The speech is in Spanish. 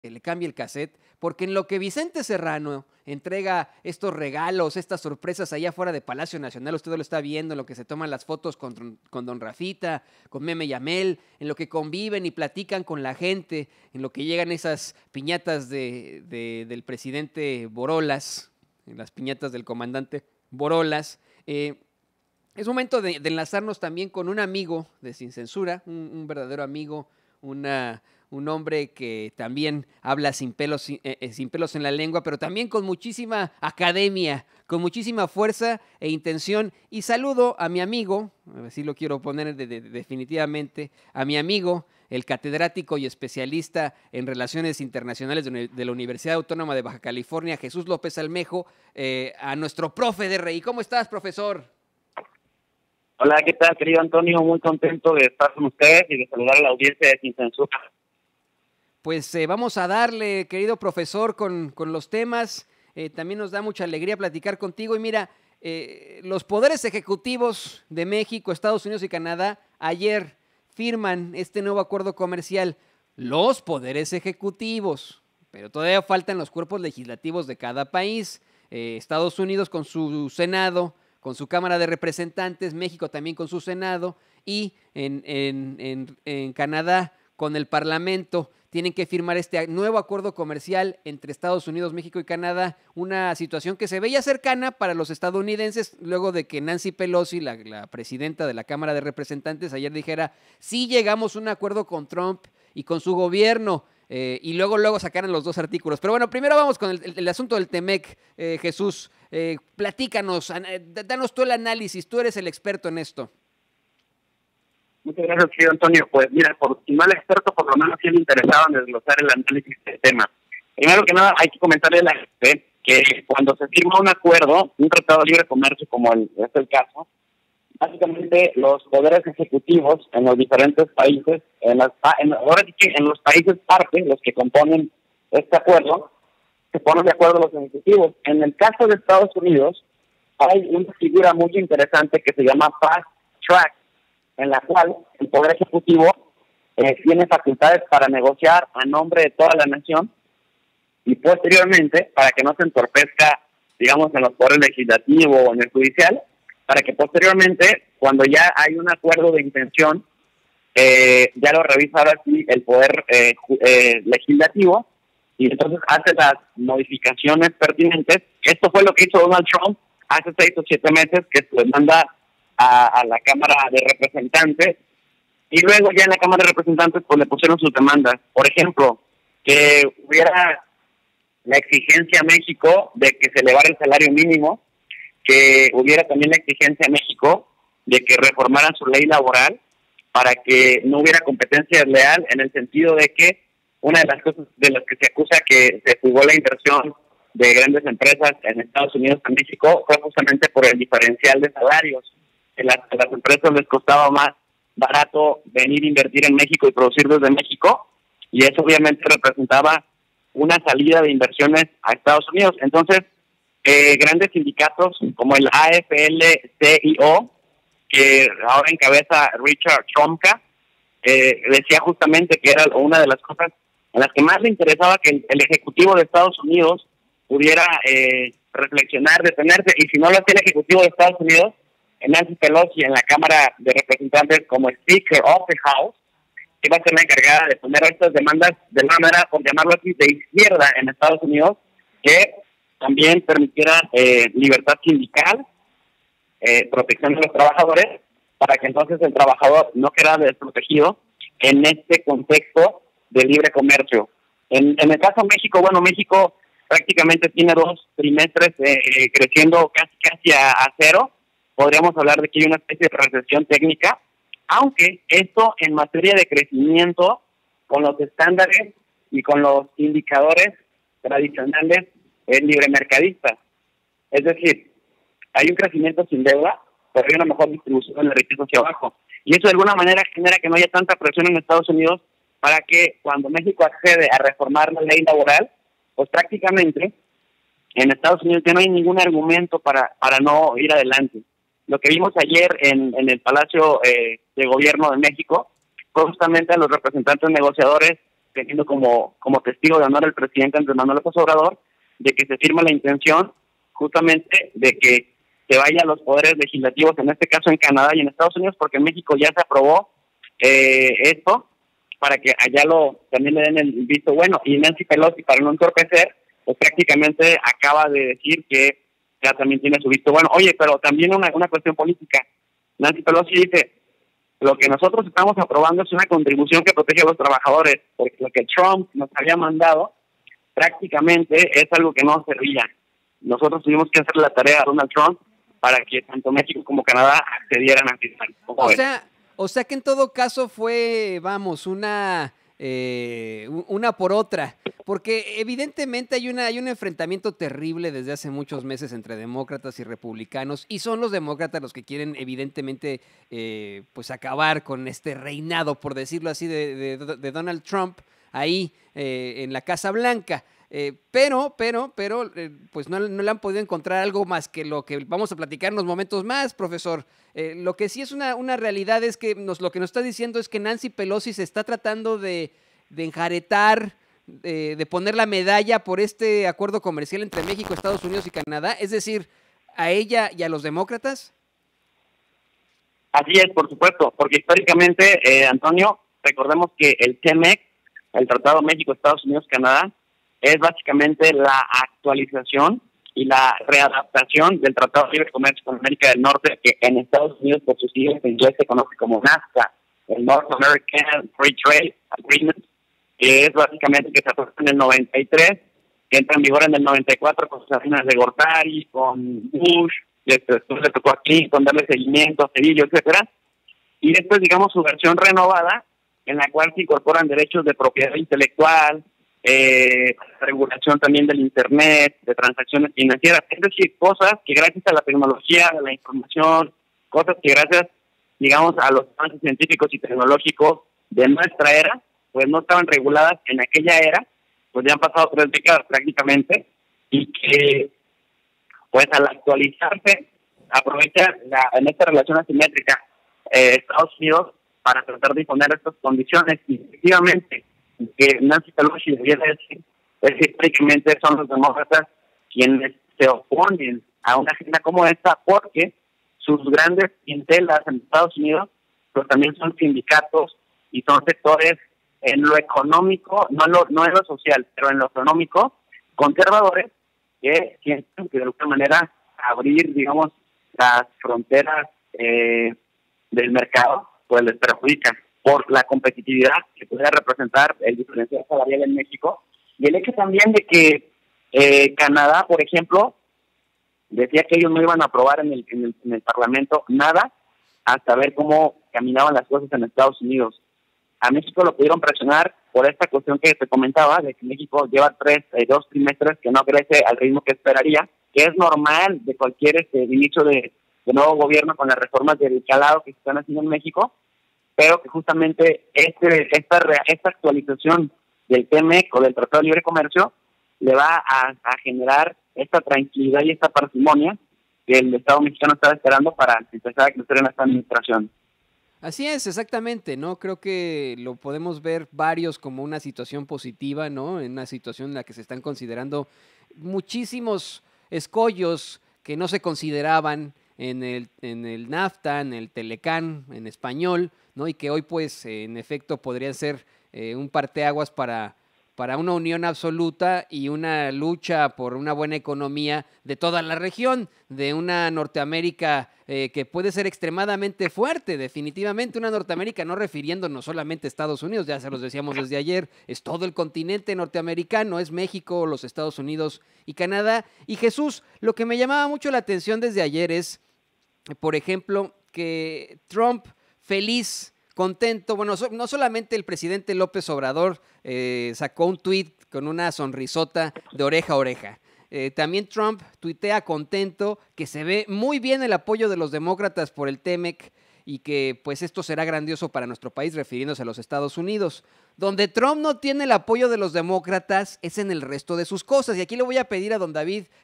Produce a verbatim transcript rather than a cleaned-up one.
que le cambie el cassette, porque en lo que Vicente Serrano entrega estos regalos, estas sorpresas allá afuera de Palacio Nacional, usted lo está viendo, en lo que se toman las fotos con, con Don Rafita, con Meme Yamel, en lo que conviven y platican con la gente, en lo que llegan esas piñatas de, de, del presidente Borolas, en las piñatas del comandante Borolas. Eh, es momento de, de enlazarnos también con un amigo de Sin Censura, un, un verdadero amigo, una... un hombre que también habla sin pelos, sin, eh, sin pelos en la lengua, pero también con muchísima academia, con muchísima fuerza e intención. Y saludo a mi amigo, así lo quiero poner de, de, definitivamente, a mi amigo, el catedrático y especialista en Relaciones Internacionales de, de la Universidad Autónoma de Baja California, Jesús López Almejo, eh, a nuestro profe de R I. ¿Cómo estás, profesor? Hola, ¿qué tal, querido Antonio? Muy contento de estar con ustedes y de saludar a la audiencia de Sin Censura. Pues eh, vamos a darle, querido profesor, con, con los temas. Eh, también nos da mucha alegría platicar contigo. Y mira, eh, los poderes ejecutivos de México, Estados Unidos y Canadá ayer firman este nuevo acuerdo comercial. Los poderes ejecutivos, pero todavía faltan los cuerpos legislativos de cada país. Eh, Estados Unidos con su Senado, con su Cámara de Representantes, México también con su Senado y en, en, en, en Canadá con el Parlamento. Tienen que firmar este nuevo acuerdo comercial entre Estados Unidos, México y Canadá, una situación que se veía cercana para los estadounidenses luego de que Nancy Pelosi, la, la presidenta de la Cámara de Representantes, ayer dijera, sí llegamos a un acuerdo con Trump y con su gobierno, eh, y luego luego sacaran los dos artículos. Pero bueno, primero vamos con el, el, el asunto del Temec, eh, Jesús. Eh, platícanos, an, danos tú el análisis, tú eres el experto en esto. Muchas gracias, querido Antonio. Pues mira, por si no el experto, por lo menos sí le interesaba en desglosar el análisis del tema. Primero que nada, hay que comentarle a la gente que cuando se firma un acuerdo, un tratado de libre comercio como el, es el caso, básicamente los poderes ejecutivos en los diferentes países, en las, en, ahora sí que en los países parte, los que componen este acuerdo, se ponen de acuerdo los ejecutivos. En el caso de Estados Unidos, hay una figura muy interesante que se llama Fast Track, en la cual el Poder Ejecutivo eh, tiene facultades para negociar a nombre de toda la nación y posteriormente, para que no se entorpezca, digamos, en los poderes legislativo o en el judicial, para que posteriormente, cuando ya hay un acuerdo de intención, eh, ya lo revisa ahora sí el Poder eh, eh, Legislativo y entonces hace las modificaciones pertinentes. Esto fue lo que hizo Donald Trump hace seis o siete meses, que se manda A, a la Cámara de Representantes y luego ya en la Cámara de Representantes pues le pusieron sus demandas. Por ejemplo, que hubiera la exigencia a México de que se elevara el salario mínimo, que hubiera también la exigencia a México de que reformaran su ley laboral para que no hubiera competencia desleal, en el sentido de que una de las cosas de las que se acusa que se jugó la inversión de grandes empresas en Estados Unidos y México fue justamente por el diferencial de salarios. A las, a las empresas les costaba más barato venir a invertir en México y producir desde México, y eso obviamente representaba una salida de inversiones a Estados Unidos. Entonces, eh, grandes sindicatos como el A F L C I O, que ahora encabeza Richard Trumka, eh, decía justamente que era una de las cosas en las que más le interesaba que el, el Ejecutivo de Estados Unidos pudiera eh, reflexionar, detenerse, y si no lo hacía el Ejecutivo de Estados Unidos, Nancy Pelosi en la Cámara de Representantes como Speaker of the House, que iba a ser la encargada de poner estas demandas de una manera, por llamarlo así, de izquierda en Estados Unidos, que también permitiera eh, libertad sindical, eh, protección de los trabajadores, para que entonces el trabajador no quedara desprotegido en este contexto de libre comercio. En, en el caso de México, bueno, México prácticamente tiene dos trimestres eh, creciendo casi casi a, a cero. Podríamos hablar de que hay una especie de recesión técnica, aunque esto en materia de crecimiento, con los estándares y con los indicadores tradicionales es libre mercadista. Es decir, hay un crecimiento sin deuda, pero hay una mejor distribución de la riqueza hacia abajo. Y eso de alguna manera genera que no haya tanta presión en Estados Unidos para que cuando México accede a reformar la ley laboral, pues prácticamente en Estados Unidos ya no hay ningún argumento para, para no ir adelante. Lo que vimos ayer en, en el Palacio eh, de Gobierno de México fue justamente a los representantes negociadores teniendo como, como testigo de honor el presidente Andrés Manuel López Obrador, de que se firma la intención justamente de que se vaya a los poderes legislativos, en este caso en Canadá y en Estados Unidos, porque en México ya se aprobó eh, esto, para que allá lo también le den el visto bueno. Y Nancy Pelosi, para no entorpecer, pues prácticamente acaba de decir que ya también tiene su visto bueno. Oye, pero también una, una cuestión política. Nancy Pelosi dice, lo que nosotros estamos aprobando es una contribución que protege a los trabajadores, porque lo que Trump nos había mandado prácticamente es algo que no servía. Nosotros tuvimos que hacer la tarea a Donald Trump para que tanto México como Canadá accedieran a firmar. O sea, o sea que en todo caso fue, vamos, una eh, una por otra, porque evidentemente hay una hay un enfrentamiento terrible desde hace muchos meses entre demócratas y republicanos, y son los demócratas los que quieren evidentemente eh, pues acabar con este reinado, por decirlo así, de, de, de Donald Trump ahí eh, en la Casa Blanca. Eh, pero, pero, pero, eh, pues no, no le han podido encontrar algo más que lo que vamos a platicar en unos momentos más, profesor. Eh, lo que sí es una, una realidad es que nos, lo que nos está diciendo es que Nancy Pelosi se está tratando de, de enjaretar, de, de poner la medalla por este acuerdo comercial entre México, Estados Unidos y Canadá, es decir, a ella y a los demócratas. Así es, por supuesto, porque históricamente, eh, Antonio, recordemos que el T M E C, el Tratado México, Estados Unidos, Canadá, es básicamente la actualización y la readaptación del Tratado de Libre Comercio con América del Norte, que en Estados Unidos, por sus siglas en inglés, se conoce como NAFTA, el North American Free Trade Agreement, que es básicamente que se aprobó en el noventa y tres, que entra en vigor en el noventa y cuatro con sus afinas de Gortari, con Bush, después le tocó a Clinton darle seguimiento, a Cedillo, etcétera, y después, digamos, su versión renovada, en la cual se incorporan derechos de propiedad intelectual, eh, regulación también del Internet, de transacciones financieras, es decir, cosas que gracias a la tecnología, a la información, cosas que gracias, digamos, a los avances científicos y tecnológicos de nuestra era, pues no estaban reguladas en aquella era, pues ya han pasado tres décadas prácticamente, y que, pues al actualizarse, aprovecha la, en esta relación asimétrica eh, Estados Unidos para tratar de imponer estas condiciones, y efectivamente, que Nancy Pelosi debiera decir, es que históricamente son los demócratas quienes se oponen a una agenda como esta, porque sus grandes clientelas en Estados Unidos pues también son sindicatos y son sectores en lo económico, no en lo, no en lo social, pero en lo económico, conservadores, que sienten que de alguna manera abrir, digamos, las fronteras eh, del mercado, pues les perjudican por la competitividad que puede representar el diferencial salarial en México, y el hecho también de que eh, Canadá, por ejemplo, decía que ellos no iban a aprobar en el, en el, en el Parlamento nada hasta ver cómo caminaban las cosas en Estados Unidos. A México lo pudieron presionar por esta cuestión que te comentaba, de que México lleva tres, eh, dos trimestres que no crece al ritmo que esperaría, que es normal de cualquier este, inicio de, de nuevo gobierno con las reformas del calado que se están haciendo en México, pero que justamente este esta esta actualización del T M E C o del Tratado de Libre Comercio le va a, a generar esta tranquilidad y esta parsimonia que el Estado mexicano estaba esperando para empezar a crecer en esta administración. Así es, exactamente, ¿no? Creo que lo podemos ver varios como una situación positiva, ¿no? En una situación en la que se están considerando muchísimos escollos que no se consideraban en el, en el NAFTA, en el Telecán, en español, ¿no? Y que hoy, pues, eh, en efecto, podrían ser eh, un parteaguas para, para una unión absoluta y una lucha por una buena economía de toda la región, de una Norteamérica eh, que puede ser extremadamente fuerte, definitivamente una Norteamérica, no refiriéndonos solamente a Estados Unidos, ya se los decíamos desde ayer, es todo el continente norteamericano, es México, los Estados Unidos y Canadá. Y Jesús, lo que me llamaba mucho la atención desde ayer es, por ejemplo, que Trump feliz, contento, bueno, so, no solamente el presidente López Obrador eh, sacó un tuit con una sonrisota de oreja a oreja, eh, también Trump tuitea contento que se ve muy bien el apoyo de los demócratas por el T M E C y que pues esto será grandioso para nuestro país, refiriéndose a los Estados Unidos. Donde Trump no tiene el apoyo de los demócratas es en el resto de sus cosas. Y aquí le voy a pedir a don David